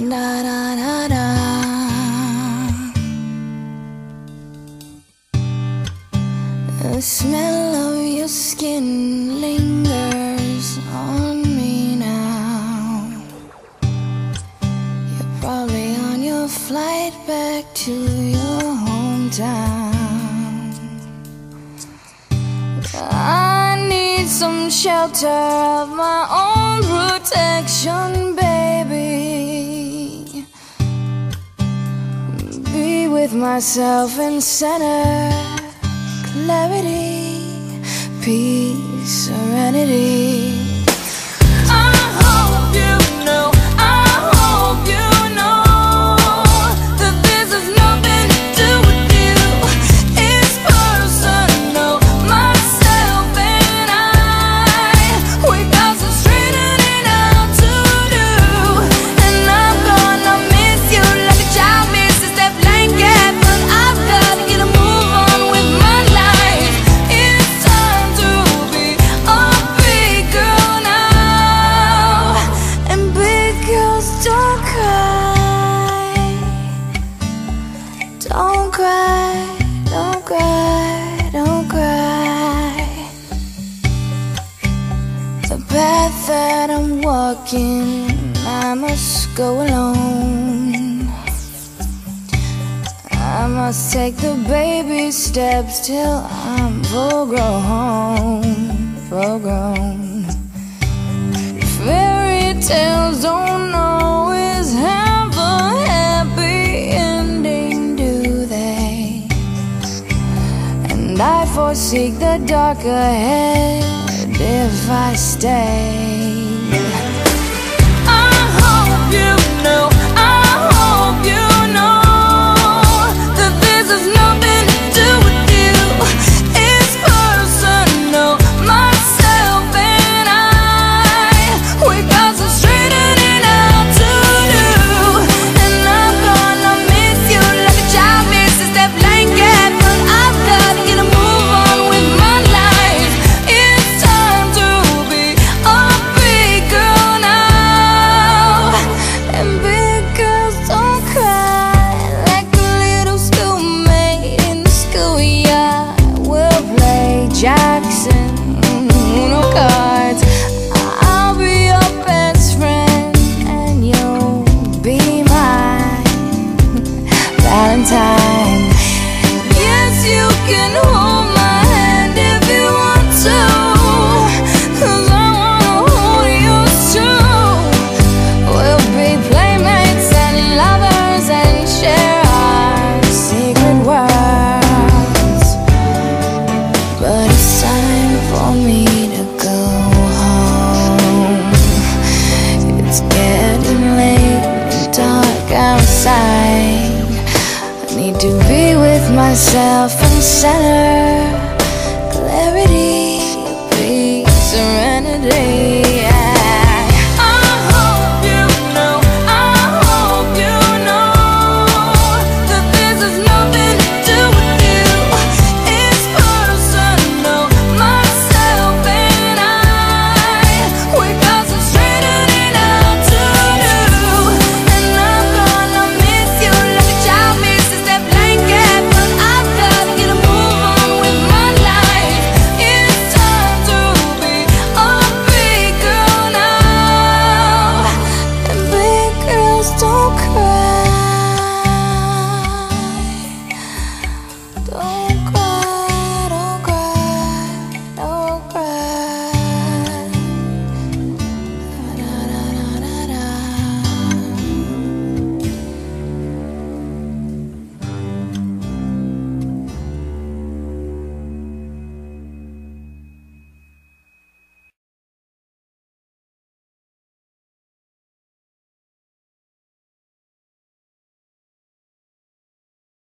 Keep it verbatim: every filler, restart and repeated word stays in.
Da da da da. The smell of your skin lingers on me now. You're probably on your flight back to your hometown. I need some shelter of my own protection, baby. Be with myself and center clarity, peace, serenity. I hope you know, I hope you know that this has nothing to do with you. It's personal, myself and I. We got some straightening out to do, and I'm gonna miss you like a child misses that blanket. But I've gotta get a move on with my life. It's time to be a big girl now. And big girls don't cry. Don't cry, don't cry, don't cry. The path that I'm walking, I must go alone. I must take the baby steps till I'm full grown, full grown. Fairy tales don't always have a happy ending, do they? And I foresee the dark ahead if I stay. I hope you know, I hope you know that this has nothing to do with you. It's personal, myself and I. We got some straightening out to do, and I'm gonna miss you like a child misses that blanket. But I've gotta get a move on with my life. It's time to be a big girl now. And big girls don't cry like a little schoolmate in the schoolyard. We'll play Jackson, Uno cards. I'll be your best friend and you'll be my Valentine. Yes, you can hold my hand if you want to, 'cause I wanna hold yours too. We'll be playmates and lovers and share our secret worlds. But it's time for me to go home. It's getting late and dark outside. I need to be with myself and center clarity, peace, serenity.